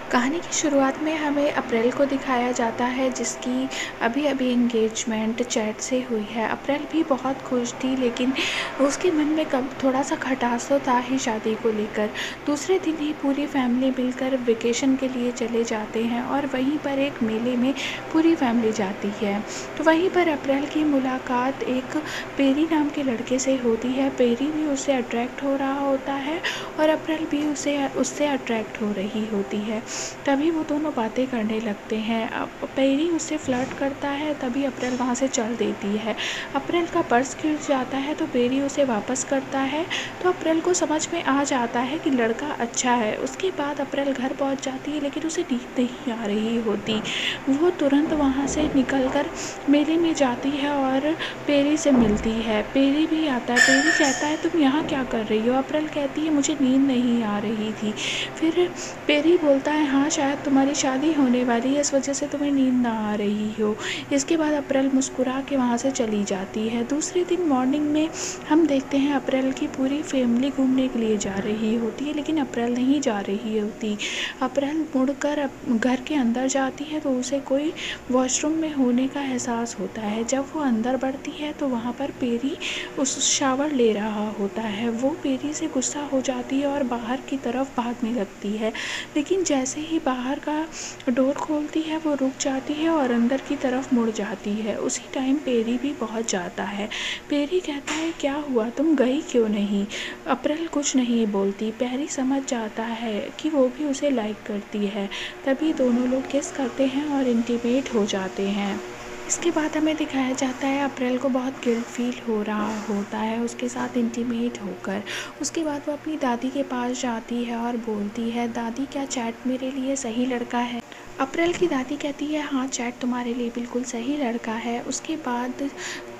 कहानी की शुरुआत में हमें अप्रैल को दिखाया जाता है, जिसकी अभी-अभी एंगेजमेंट चैट से हुई है। अप्रैल भी बहुत खुश थी, लेकिन उसके मन में कब थोड़ा-सा खटास तो था ही शादी को लेकर। दूसरे दिन ही पूरी फैमिली मिलकर वेकेशन के लिए चले जाते हैं और वहीं पर एक मेले में पूरी फैमिली जाती है। तो वहीं पर अप्रैल की मुलाकात एक पेरी नाम के लड़के से होती है। पेरी भी उससे अट्रैक्ट हो रहा होता है और अप्रैल भी उससे अट्रैक्ट हो रही होती है। तभी वो दोनों बातें करने लगते हैं। अब पेरी उससे फ्लर्ट करता है, तभी अप्रैल वहाँ से चल देती है। अप्रैल का पर्स गिर जाता है तो पेरी उसे वापस करता है। तो अप्रैल को समझ में आ जाता है कि लड़का अच्छा है। उसके बाद अप्रैल घर पहुँच जाती है, लेकिन उसे नींद नहीं आ रही होती। वो तुरंत वहाँ से निकलकर मेले में जाती है और पेरी से मिलती है। पेरी भी आता है। पेरी कहता है, तुम यहाँ क्या कर रही हो? अप्रैल कहती है, मुझे नींद नहीं आ रही थी। फिर पेरी बोलता है, हाँ शायद तुम्हारी शादी होने वाली है, इस वजह से तुम्हें नींद ना आ रही हो। इसके बाद अप्रैल मुस्कुरा के वहाँ से चली जाती है। दूसरे दिन मॉर्निंग में हम देखते हैं अप्रैल की पूरी फैमिली घूमने के लिए जा रही होती है, लेकिन अप्रैल नहीं जा रही होती। अप्रैल मुड़कर घर के अंदर जाती है तो उसे कोई वॉशरूम में होने का एहसास होता है। जब वो अंदर बढ़ती है तो वहाँ पर पेरी उस शावर ले रहा होता है। वो पेरी से गुस्सा हो जाती है और बाहर की तरफ भागने लगती है, लेकिन जैसे ही बाहर का डोर खोलती है वो रुक जाती है और अंदर की तरफ मुड़ जाती है। उसी टाइम पेरी भी पहुंच जाता है। पेरी कहता है, क्या हुआ, तुम गई क्यों नहीं? अप्रैल कुछ नहीं बोलती। पेरी समझ जाता है कि वो भी उसे लाइक करती है। तभी दोनों लोग किस करते हैं और इंटीमेट हो जाते हैं। इसके बाद हमें दिखाया जाता है अप्रैल को बहुत गिल्ट फील हो रहा होता है उसके साथ इंटीमेट होकर। उसके बाद वो अपनी दादी के पास जाती है और बोलती है, दादी क्या चैट मेरे लिए सही लड़का है? अप्रैल की दादी कहती है, हाँ चैट तुम्हारे लिए बिल्कुल सही लड़का है। उसके बाद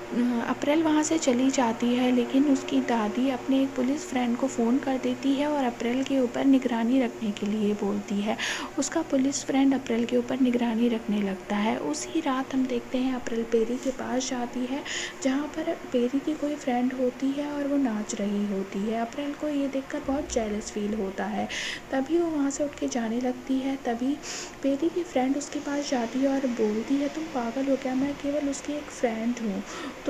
अप्रैल वहाँ से चली जाती है, लेकिन उसकी दादी अपने एक पुलिस फ्रेंड को फ़ोन कर देती है और अप्रैल के ऊपर निगरानी रखने के लिए बोलती है। उसका पुलिस फ्रेंड अप्रैल के ऊपर निगरानी रखने लगता है। उसी रात हम देखते हैं अप्रैल पेरी के पास जाती है, जहाँ पर पेरी की कोई फ्रेंड होती है और वो नाच रही होती है। अप्रैल को ये देखकर बहुत जेलस फील होता है। तभी वो वहाँ से उठ के जाने लगती है। तभी पेरी की फ्रेंड उसके पास जाती है और बोलती है, तुम पागल हो क्या? मैं केवल उसकी एक फ्रेंड हूँ,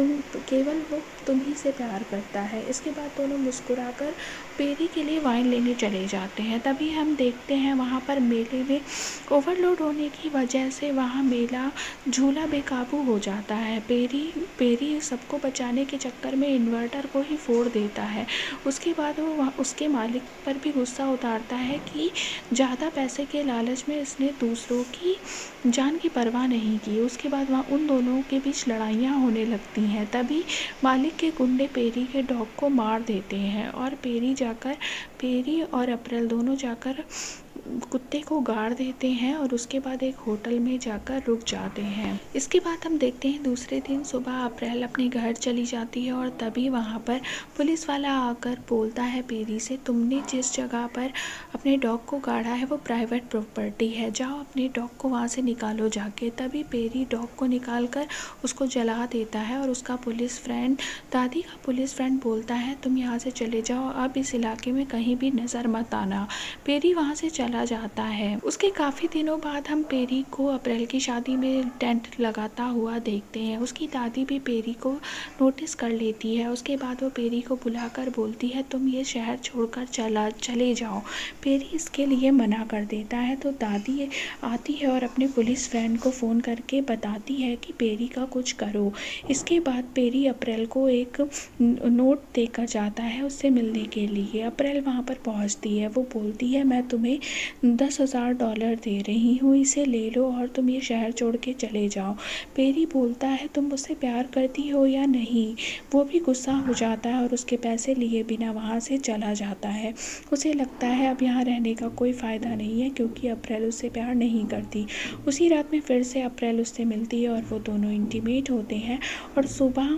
केवल वो तुम ही से प्यार करता है। इसके बाद दोनों मुस्कुराकर पेरी के लिए वाइन लेने चले जाते हैं। तभी हम देखते हैं वहाँ पर मेले में ओवरलोड होने की वजह से वहाँ मेला झूला बेकाबू हो जाता है। पेरी सबको बचाने के चक्कर में इन्वर्टर को ही फोड़ देता है। उसके बाद वो उसके मालिक पर भी गुस्सा उतारता है कि ज़्यादा पैसे के लालच में इसने दूसरों की जान की परवाह नहीं की। उसके बाद वहाँ उन दोनों के बीच लड़ाइयाँ होने लगती हैं। तभी मालिक के गुंडे पेरी के डॉग को मार देते हैं और पेरी और अप्रैल दोनों जाकर कुत्ते को गाड़ देते हैं और उसके बाद एक होटल में जाकर रुक जाते हैं। इसके बाद हम देखते हैं दूसरे दिन सुबह अप्रैल अपने घर चली जाती है और तभी वहाँ पर पुलिस वाला आकर बोलता है पेरी से, तुमने जिस जगह पर अपने डॉग को गाड़ा है वो प्राइवेट प्रॉपर्टी है, जाओ अपने डॉग को वहाँ से निकालो जाके। तभी पेरी डॉग को निकाल कर उसको जला देता है और उसका दादी का पुलिस फ्रेंड बोलता है, तुम यहाँ से चले जाओ, अब इस इलाके में कहीं भी नज़र मत आना। पेरी वहाँ से चला जाता है। उसके काफ़ी दिनों बाद हम पेरी को अप्रैल की शादी में टेंट लगाता हुआ देखते हैं। उसकी दादी भी पेरी को नोटिस कर लेती है। उसके बाद वो पेरी को बुलाकर बोलती है, तुम ये शहर छोड़कर चले जाओ। पेरी इसके लिए मना कर देता है तो दादी आती है और अपने पुलिस फ्रेंड को फ़ोन करके बताती है कि पेरी का कुछ करो। इसके बाद पेरी अप्रैल को एक नोट देकर जाता है उससे मिलने के लिए। अप्रैल वहाँ पर पहुँचती है। वो बोलती है, मैं तुम्हें $10,000 दे रही हूँ, इसे ले लो और तुम ये शहर छोड़ के चले जाओ। पेरी बोलता है, तुम मुझसे प्यार करती हो या नहीं? वो भी गुस्सा हो जाता है और उसके पैसे लिए बिना वहाँ से चला जाता है। उसे लगता है अब यहाँ रहने का कोई फ़ायदा नहीं है, क्योंकि अप्रैल उससे प्यार नहीं करती। उसी रात में फिर से अप्रैल उससे मिलती है और वो दोनों इंटीमेट होते हैं और सुबह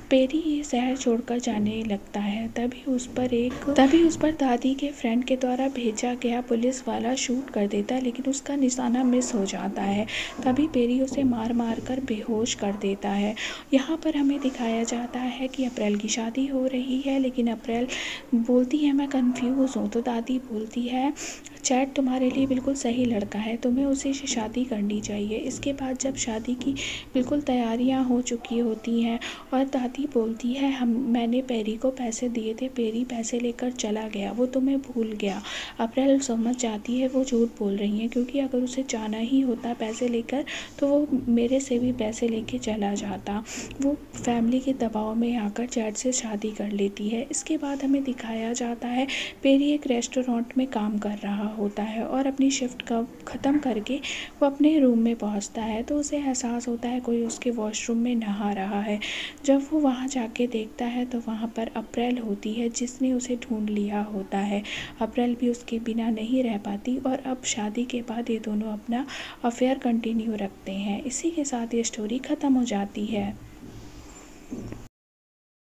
पेरी ये शहर छोड़कर जाने लगता है। तभी उस पर दादी के फ्रेंड के द्वारा भेजा गया पुलिस वाला शूट कर देता है, लेकिन उसका निशाना मिस हो जाता है। तभी पेरी उसे मार मार कर बेहोश कर देता है। यहाँ पर हमें दिखाया जाता है कि अप्रैल की शादी हो रही है, लेकिन अप्रैल बोलती है मैं कंफ्यूज हूँ। तो दादी बोलती है चैट तुम्हारे लिए बिल्कुल सही लड़का है, तुम्हें उसी से शादी करनी चाहिए। इसके बाद जब शादी की बिल्कुल तैयारियां हो चुकी होती हैं और दादी बोलती है मैंने पेरी को पैसे दिए थे, पेरी पैसे लेकर चला गया, वो तुम्हें भूल गया। अप्रैल समझ जाती है वो झूठ बोल रही है, क्योंकि अगर उसे जाना ही होता पैसे लेकर तो वो मेरे से भी पैसे लेके चला जाता। वो फैमिली के दबाव में आकर चैट से शादी कर लेती है। इसके बाद हमें दिखाया जाता है पेरी एक रेस्टोरेंट में काम कर रहा होता है और अपनी शिफ्ट का ख़त्म करके वो अपने रूम में पहुंचता है। तो उसे एहसास होता है कोई उसके वॉशरूम में नहा रहा है। जब वो वहां जाके देखता है तो वहां पर अप्रैल होती है, जिसने उसे ढूंढ लिया होता है। अप्रैल भी उसके बिना नहीं रह पाती और अब शादी के बाद ये दोनों अपना अफेयर कंटिन्यू रखते हैं। इसी के साथ ये स्टोरी ख़त्म हो जाती है।